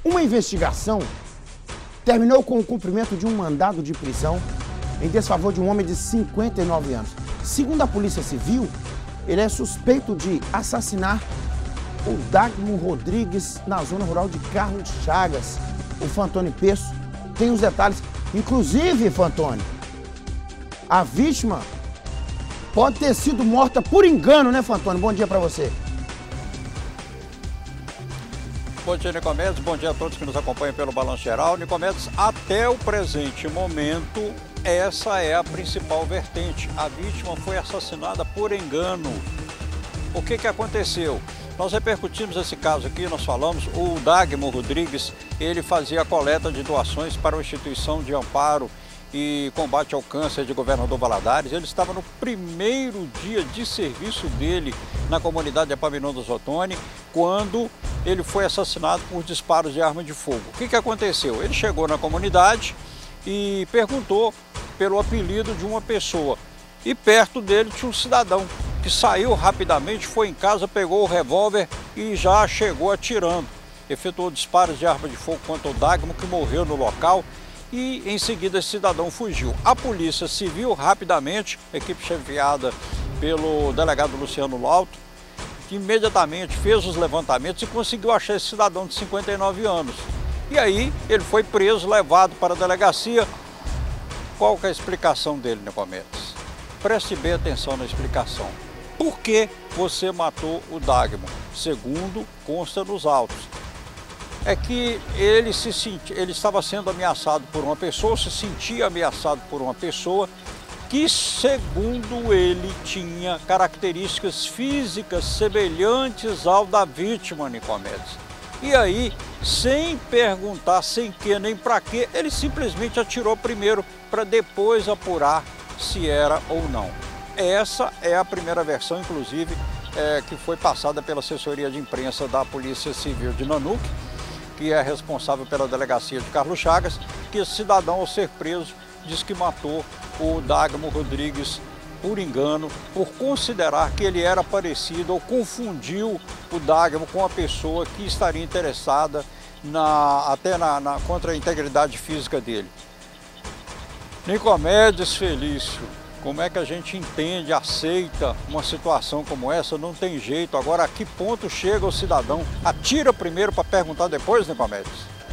Uma investigação terminou com o cumprimento de um mandado de prisão em desfavor de um homem de 59 anos. Segundo a Polícia Civil, ele é suspeito de assassinar o Dagmo Rodrigues na zona rural de Carlos Chagas. O Fantoni Peço tem os detalhes. Inclusive, Fantoni, a vítima pode ter sido morta por engano, né, Fantoni? Bom dia para você. Bom dia, Nicomedes. Bom dia a todos que nos acompanham pelo Balanço Geral. Nicomedes, até o presente momento, essa é a principal vertente. A vítima foi assassinada por engano. O que aconteceu? Nós repercutimos esse caso aqui, nós falamos, o Dagmo Rodrigues, ele fazia a coleta de doações para a Instituição de Amparo e Combate ao Câncer de Governador Valadares. Ele estava no primeiro dia de serviço dele na comunidade de Epaminondas Ottoni, quando ele foi assassinado por disparos de arma de fogo. O que aconteceu? Ele chegou na comunidade e perguntou pelo apelido de uma pessoa. E perto dele tinha um cidadão que saiu rapidamente, foi em casa, pegou o revólver e já chegou atirando. Efetuou disparos de arma de fogo contra o Dagmo, que morreu no local, e em seguida esse cidadão fugiu. A Polícia Civil, rapidamente, equipe chefiada pelo delegado Luciano Lauto, que imediatamente fez os levantamentos e conseguiu achar esse cidadão de 59 anos. E aí ele foi preso, levado para a delegacia. Qual que é a explicação dele, Nicomedes? Preste bem atenção na explicação. Por que você matou o Dagmo? Segundo consta nos autos, é que ele estava sendo ameaçado por uma pessoa, se sentia ameaçado por uma pessoa que, segundo ele, tinha características físicas semelhantes ao da vítima, Nicomedes. E aí, sem perguntar, sem que nem para quê, ele simplesmente atirou primeiro para depois apurar se era ou não. Essa é a primeira versão, inclusive, que foi passada pela assessoria de imprensa da Polícia Civil de Nanuque, que é responsável pela delegacia de Carlos Chagas, que esse cidadão, ao ser preso, diz que matou o Dagmo Rodrigues por engano, por considerar que ele era parecido ou confundiu o Dagmo com a pessoa que estaria interessada contra a integridade física dele. Nicomedes Felício, como é que a gente entende, aceita uma situação como essa? Não tem jeito. Agora, a que ponto chega o cidadão? Atira primeiro para perguntar depois, Nicomedes?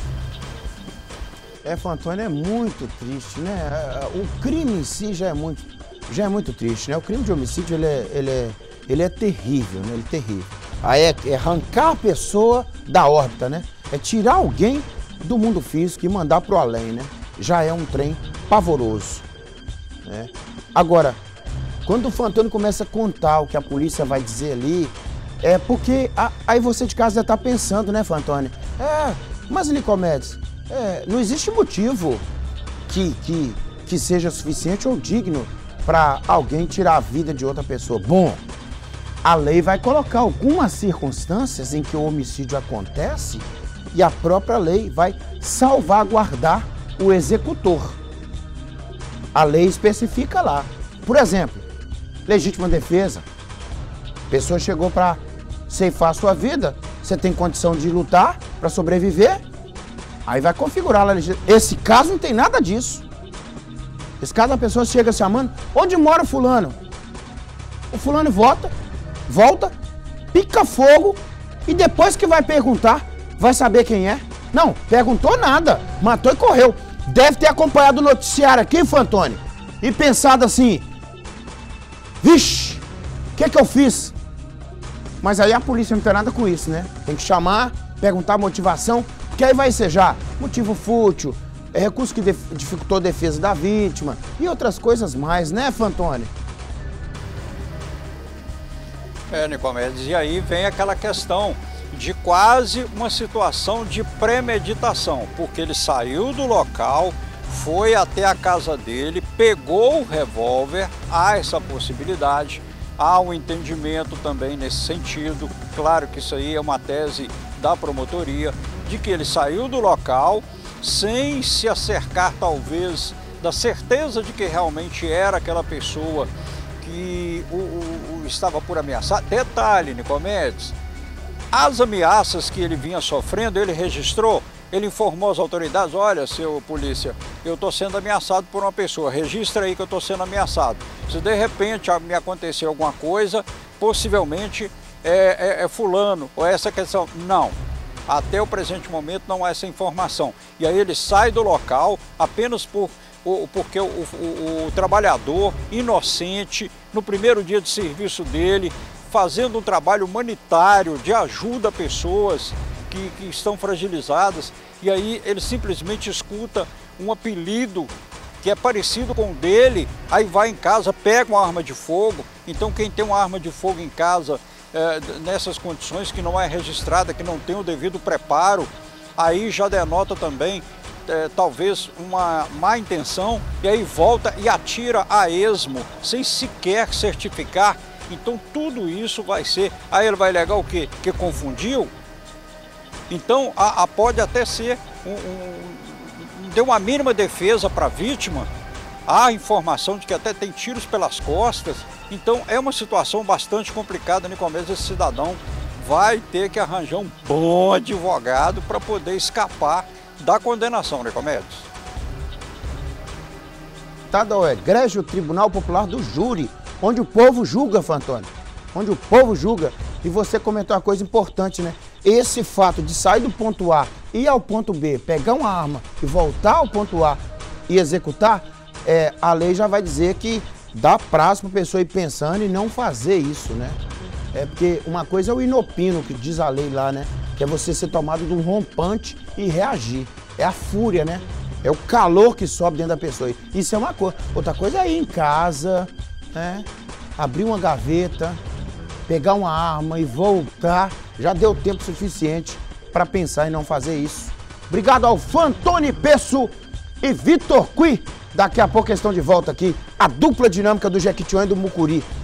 Fantoni, é muito triste, né? O crime em si já é muito triste, né? O crime de homicídio, ele é terrível, né? Ele é terrível. Aí é arrancar a pessoa da órbita, né? É tirar alguém do mundo físico e mandar pro além, né? Já é um trem pavoroso, né? Agora, quando o Fantoni começa a contar o que a polícia vai dizer ali, é porque aí você de casa já tá pensando, né, Fantoni? Mas Nicomedes, não existe motivo que seja suficiente ou digno para alguém tirar a vida de outra pessoa. Bom, a lei vai colocar algumas circunstâncias em que o homicídio acontece e a própria lei vai salvaguardar o executor. A lei especifica lá. Por exemplo, legítima defesa. A pessoa chegou para ceifar a sua vida, você tem condição de lutar para sobreviver, aí vai configurar lá. Esse caso não tem nada disso. Esse caso a pessoa chega chamando, onde mora o fulano? O fulano volta, pica fogo e depois que vai perguntar, vai saber quem é. Não, perguntou nada, matou e correu. Deve ter acompanhado o noticiário aqui, Fantoni, e pensado assim, vixe, o que eu fiz? Mas aí a polícia não tem nada com isso, né? Tem que chamar, perguntar a motivação, que aí vai ser já motivo fútil, recurso que dificultou a defesa da vítima e outras coisas mais, né, Fantoni? Nicomedes, e aí vem aquela questão de quase uma situação de premeditação, porque ele saiu do local, foi até a casa dele, pegou o revólver, há essa possibilidade, há um entendimento também nesse sentido, claro que isso aí é uma tese da promotoria, de que ele saiu do local sem se acercar talvez da certeza de que realmente era aquela pessoa que o estava por ameaçar. Detalhe, Nicomedes, as ameaças que ele vinha sofrendo, ele registrou ele informou às autoridades, olha, seu polícia, eu estou sendo ameaçado por uma pessoa, registra aí que eu estou sendo ameaçado. Se de repente me acontecer alguma coisa, possivelmente é fulano, ou essa questão. Não, até o presente momento não há essa informação. E aí ele sai do local apenas porque o trabalhador inocente, no primeiro dia de serviço dele, fazendo um trabalho humanitário de ajuda a pessoas que estão fragilizadas, e aí ele simplesmente escuta um apelido que é parecido com o dele, aí vai em casa, pega uma arma de fogo. Então quem tem uma arma de fogo em casa, nessas condições que não é registrada, que não tem o devido preparo, aí já denota também talvez uma má intenção, e aí volta e atira a esmo, sem sequer certificar. Então tudo isso vai ser, aí ele vai alegar o quê? Que confundiu? Então pode até ser deu uma mínima defesa para a vítima, há informação de que até tem tiros pelas costas. Então é uma situação bastante complicada, Nicomedes. Esse cidadão vai ter que arranjar um bom advogado para poder escapar da condenação, Nicomedes. Tá, o egrégio Tribunal Popular do Júri, onde o povo julga, Fantoni, onde o povo julga. E você comentou uma coisa importante, né? Esse fato de sair do ponto A e ir ao ponto B, pegar uma arma e voltar ao ponto A e executar, a lei já vai dizer que dá prazo para a pessoa ir pensando e não fazer isso, né? Porque uma coisa é o inopino, que diz a lei lá, né? Que é você ser tomado de um rompante e reagir. É a fúria, né? É o calor que sobe dentro da pessoa. Isso é uma coisa. Outra coisa é ir em casa, né? Abrir uma gaveta, pegar uma arma e voltar. Já deu tempo suficiente para pensar em não fazer isso. Obrigado ao Fantoni Peço e Vitor Cui. Daqui a pouco eles estão de volta aqui. A dupla dinâmica do Jequitinhonha e do Mucuri.